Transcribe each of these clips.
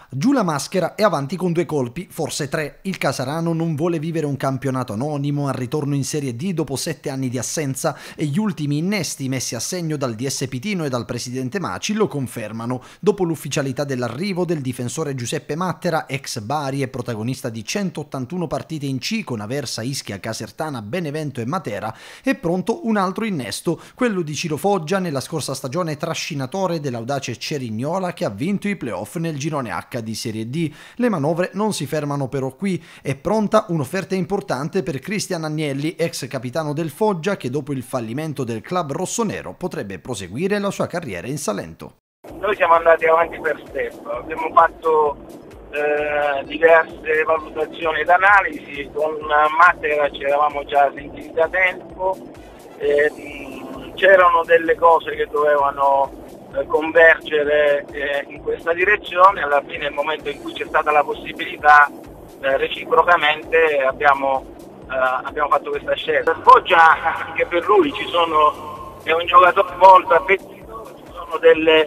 Giù la maschera e avanti con 2 colpi, forse 3. Il Casarano non vuole vivere un campionato anonimo al ritorno in Serie D dopo 7 anni di assenza e gli ultimi innesti messi a segno dal DS Pitino e dal presidente Maci lo confermano. Dopo l'ufficialità dell'arrivo del difensore Giuseppe Mattera, ex Bari e protagonista di 181 partite in C con Aversa, Ischia, Casertana, Benevento e Matera, è pronto un altro innesto, quello di Ciro Foggia, nella scorsa stagione trascinatore dell'audace Cerignola che ha vinto i playoff nel girone H di Serie D. Le manovre non si fermano però qui, è pronta un'offerta importante per Cristian Agnelli, ex capitano del Foggia, che dopo il fallimento del club rossonero potrebbe proseguire la sua carriera in Salento. Noi siamo andati avanti per step, abbiamo fatto diverse valutazioni ed analisi, con Mattera ci eravamo già sentiti da tempo, c'erano delle cose che dovevano convergere in questa direzione. Alla fine, nel momento in cui c'è stata la possibilità, reciprocamente abbiamo fatto questa scelta. Foggia, anche per lui è un giocatore molto appetitoso, ci sono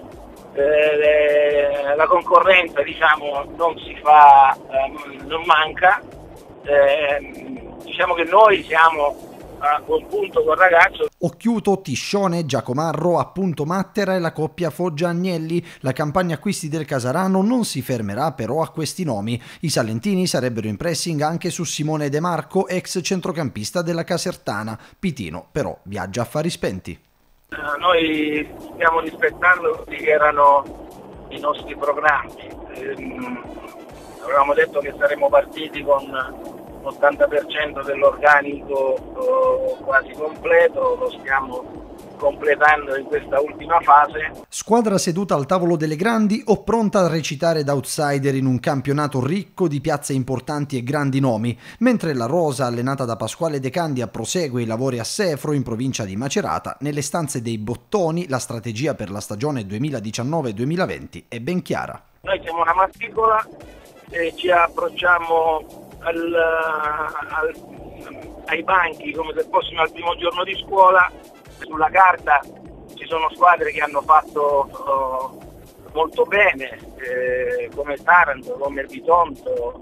la concorrenza, diciamo, non manca, diciamo che noi siamo a buon punto col ragazzo. Occhiuto, Tiscione, Giacomarro, appunto Mattera e la coppia Foggia-Agnelli. La campagna acquisti del Casarano non si fermerà però a questi nomi. I salentini sarebbero in pressing anche su Simone De Marco, ex centrocampista della Casertana. Pitino però viaggia a fari spenti. Noi stiamo rispettando quelli che erano i nostri programmi. Avevamo detto che saremmo partiti con l'80% dell'organico quasi completo, lo stiamo completando in questa ultima fase. Squadra seduta al tavolo delle grandi o pronta a recitare da outsider in un campionato ricco di piazze importanti e grandi nomi, mentre la rosa allenata da Pasquale De Candia prosegue i lavori a Sefro in provincia di Macerata. Nelle stanze dei bottoni la strategia per la stagione 2019-2020 è ben chiara. Noi siamo una matricola e ci approcciamo ai banchi come se fossimo al primo giorno di scuola. Sulla carta ci sono squadre che hanno fatto molto bene, come Taranto, come Bitonto,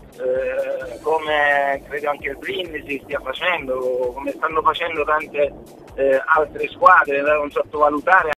come credo anche il Brindisi stia facendo, come stanno facendo tante altre squadre, da non sottovalutare